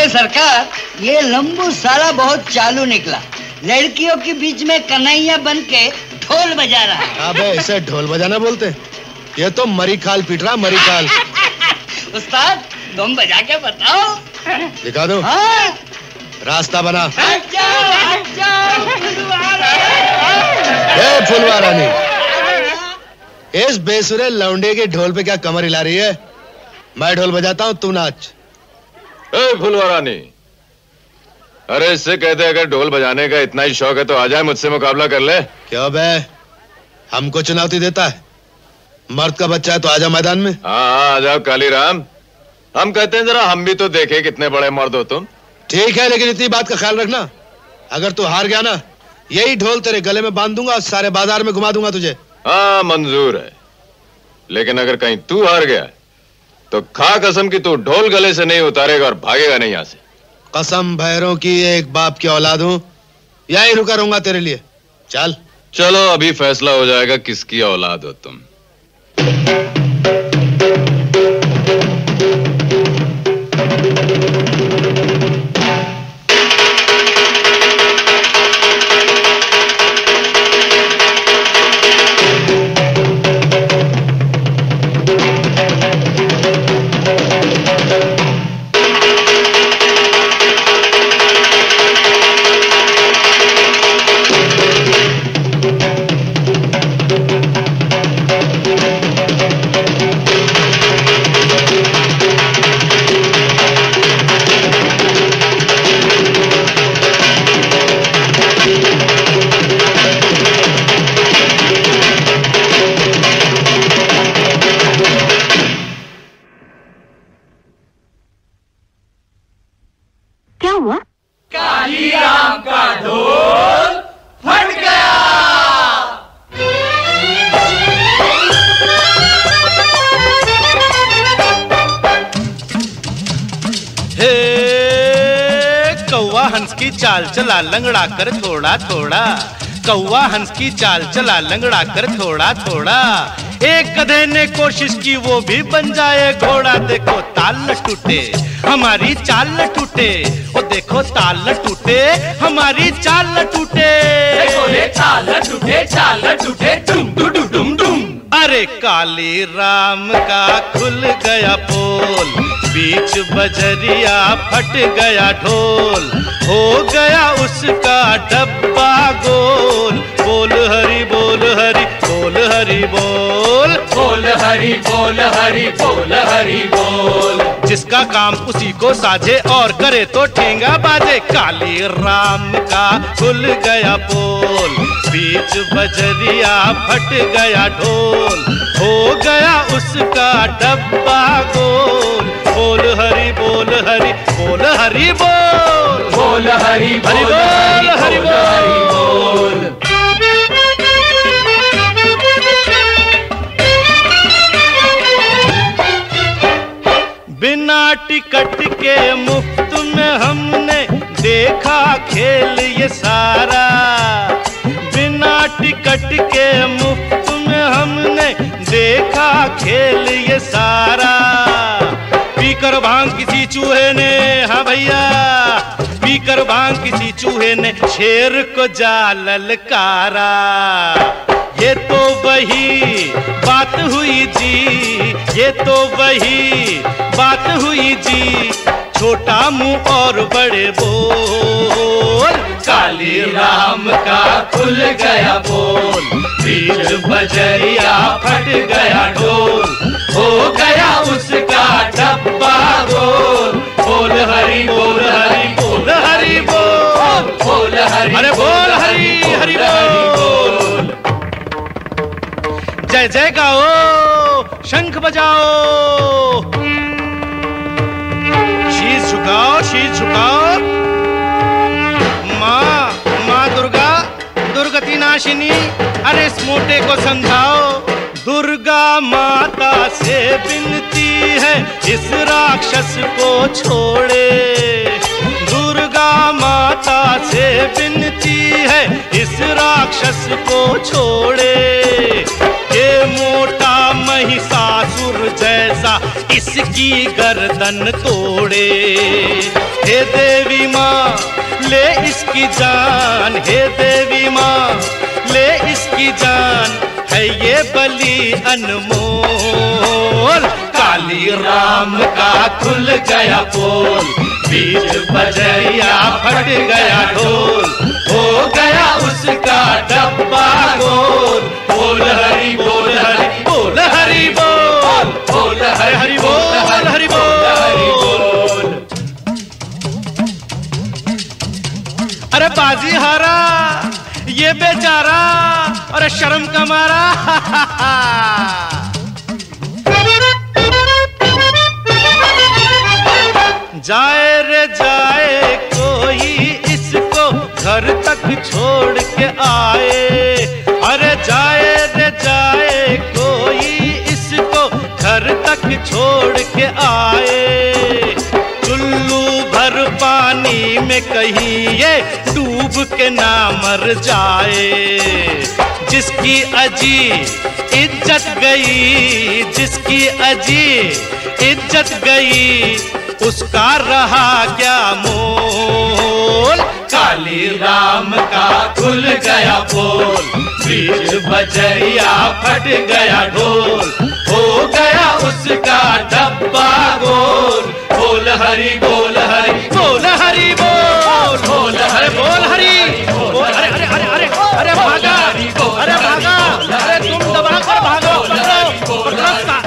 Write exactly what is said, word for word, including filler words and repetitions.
सरकार, ये लंबू साला बहुत चालू निकला। लड़कियों के बीच में कन्हैया बन के ढोल बजा रहा है। अबे इसे ढोल बजाना बोलते हैं? ये तो मरी खाल पीट रहा, मरी खाल। उस्ताद, तुम बजा के बताओ। दिखा दो। हाँ? रास्ता बना। हट जाओ, हट जाओ, फुलवारा। ए फुलवारानी, इस बेसुरे लौंडे के ढोल पे क्या कमर हिला रही है? मैं ढोल बजाता हूँ, तू नाच। ए फुलवारानी, अरे इससे कहते अगर ढोल बजाने का इतना ही शौक है तो आ जाए, मुझसे मुकाबला कर ले। क्यों बे, हमको चुनौती देता है? मर्द का बच्चा है तो आजा मैदान में। हाँ हाँ आ जाओ कालीराम, हम कहते हैं जरा हम भी तो देखे कितने बड़े मर्द हो तुम। ठीक है, लेकिन इतनी बात का ख्याल रखना, अगर तू हार गया ना, यही ढोल तेरे गले में बांध दूंगा और सारे बाजार में घुमा दूंगा तुझे। हाँ मंजूर है, लेकिन अगर कहीं तू हार गया तो खा कसम की तू ढोल गले से नहीं उतारेगा और भागेगा नहीं यहाँ से। कसम भैरों की, एक बाप की औलाद हूं, यही रुका रहूंगा तेरे लिए। चल। चलो अभी फैसला हो जाएगा किसकी औलाद हो तुम। कालीराम का ढोल फट गया। हे कौवा हंस की चाल चला लंगड़ा कर थोड़ा थोड़ा, कौवा हंस की चाल चला लंगड़ा कर थोड़ा थोड़ा। एक गधे ने कोशिश की वो भी बन जाए घोड़ा, देखो ताल न टूटे हमारी चाल न टूटे, ओ देखो ताल न टूटे हमारी चाल न टूटे। देखो रे चाल न टूटे, चाल न टूटे, डुम डुम डुम डुम। अरे काली राम का खुल गया पोल, बीच बजरिया फट गया ढोल, हो गया उसका डब्बा गोल। बोल हरि बोल हरि बोल हरि बोल, बोल हरि बोल हरि बोल हरि बोल। जिसका काम उसी को साझे और करे तो ठेंगा बाजे। काली राम का खुल गया पोल, बीच बजरिया फट गया ढोल, हो गया उसका डब्बा गोल। बोल हरि बोल हरि बोल हरि बोल, बोल हरि हरि बोल हरि बोल। बिना टिकट के मुफ्त में हमने देखा खेल ये सारा, बिना टिकट के मुफ्त में हमने देखा खेल ये सारा। पीकर भांग किसी चूहे ने, हाँ भैया पीकर भांग किसी चूहे ने शेर को जा ललकारा। ये तो वही बात हुई जी, ये तो वही बात हुई जी, छोटा मुंह और बड़े बोल। काली राम का खुल गया बोल, बीच बजरिया फट गया ढोल, हो गया उसका डब्बा गोल। बोल हरि बोल हरि बोल हरि बोल, बोल हरि अरे बोल हरि हरि बोल। जय जय गाओ, शंख बजाओ, शीश झुकाओ शीश झुकाओ। माँ माँ दुर्गा दुर्गति नाशिनी, अरे इस मोटे को समझाओ। दुर्गा माता से विनती है इस राक्षस को छोड़े, दुर्गा माता से विनती है इस राक्षस को छोड़े। ये मोटा महिषासुर जैसा इसकी इसकी गर्दन तोड़े। हे देवी माँ ले इसकी जान, हे देवी माँ ले इसकी जान, है ये बलि अनमोल। काली राम का खुल गया पोल, बीच बजरिया फट गया ढोल, हो गया उसका डब्बा गोल। बोल हरि बोल हरि बोल हरि बोल, बोल हरि हरि बोल हरि बोल हरि बोल। अरे बाजी हारा ये बेचारा, अरे शर्म का मारा। जाए रे जाए कोई इसको घर तक छोड़ के आए। अरे जाए रे जाए कोई इसको घर तक छोड़ के आए। चुल्लू भर पानी में कहीं ये डूब के ना मर जाए। जिसकी अजी इज्जत गई, जिसकी अजी इज्जत गई, उसका रहा क्या मोल। काली राम का खुल गया पोल, बीच बजरिया फट गया ढोल, हो गया उसका डब्बा गोल। बोल हरि बोल हरि बोल हरि बोल, बोल हरि बोल हरि बोल। अरे अरे अरे अरे अरे भागा, अरे भागा, अरे तुम दबा कर भागो, पकड़ो, पकड़ो।